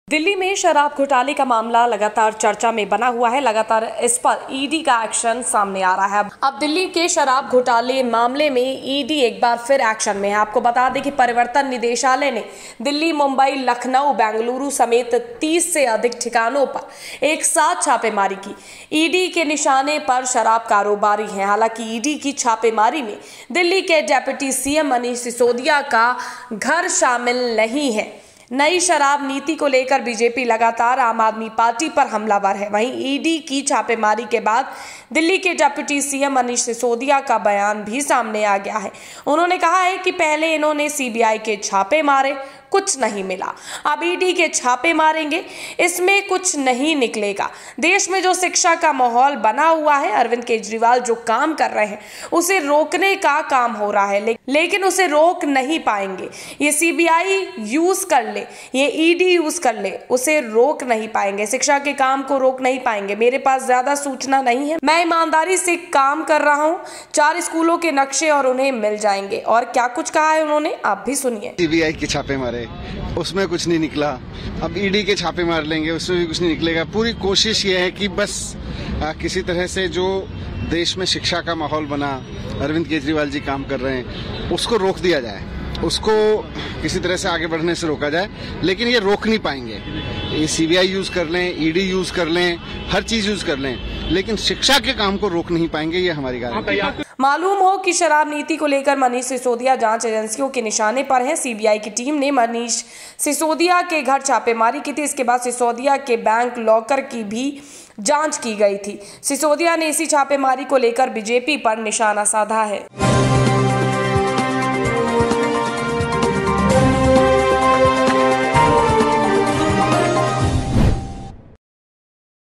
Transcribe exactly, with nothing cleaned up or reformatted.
दिल्ली में शराब घोटाले का मामला लगातार चर्चा में बना हुआ है। लगातार इस पर ईडी का एक्शन सामने आ रहा है। अब दिल्ली के शराब घोटाले मामले में ईडी एक बार फिर एक्शन में है। आपको बता दें कि परिवर्तन निदेशालय ने दिल्ली, मुंबई, लखनऊ, बेंगलुरु समेत तीस से अधिक ठिकानों पर एक साथ छापेमारी की। ईडी के निशाने पर शराब कारोबारी हैं। हालांकि ईडी की छापेमारी में दिल्ली के डिप्टी सीएम मनीष सिसोदिया का घर शामिल नहीं है। नई शराब नीति को लेकर बीजेपी लगातार आम आदमी पार्टी पर हमलावर है। वहीं ईडी की छापेमारी के बाद दिल्ली के डिप्टी सीएम मनीष सिसोदिया का बयान भी सामने आ गया है। उन्होंने कहा है कि पहले इन्होंने सीबीआई के छापे मारे, कुछ नहीं मिला, अब ईडी के छापे मारेंगे, इसमें कुछ नहीं निकलेगा। देश में जो शिक्षा का माहौल बना हुआ है, अरविंद केजरीवाल जो काम कर रहे हैं उसे रोकने का काम हो रहा है, ले, लेकिन उसे रोक नहीं पाएंगे। ये सीबीआई यूज कर ले, ये ईडी यूज कर ले, उसे रोक नहीं पाएंगे। शिक्षा के काम को रोक नहीं पाएंगे। मेरे पास ज्यादा सूचना नहीं है, मैं ईमानदारी से काम कर रहा हूँ। चार स्कूलों के नक्शे और उन्हें मिल जाएंगे। और क्या कुछ कहा है उन्होंने, आप भी सुनिए। सीबीआई के छापे मारे, उसमें कुछ नहीं निकला, अब ईडी के छापे मार लेंगे, उसमें भी कुछ नहीं निकलेगा। पूरी कोशिश ये है कि बस आ, किसी तरह से जो देश में शिक्षा का माहौल बना, अरविंद केजरीवाल जी काम कर रहे हैं, उसको रोक दिया जाए, उसको किसी तरह से आगे बढ़ने से रोका जाए। लेकिन ये रोक नहीं पाएंगे। ये सीबीआई यूज कर लें, ईडी यूज कर लें, हर चीज यूज कर लें, लेकिन शिक्षा के काम को रोक नहीं पाएंगे। ये हमारी गारंटी। मालूम हो कि शराब नीति को लेकर मनीष सिसोदिया जांच एजेंसियों के निशाने पर हैं। सीबीआई की टीम ने मनीष सिसोदिया के घर छापेमारी की थी। इसके बाद सिसोदिया के बैंक लॉकर की भी जांच की गई थी। सिसोदिया ने इसी छापेमारी को लेकर बीजेपी पर निशाना साधा है।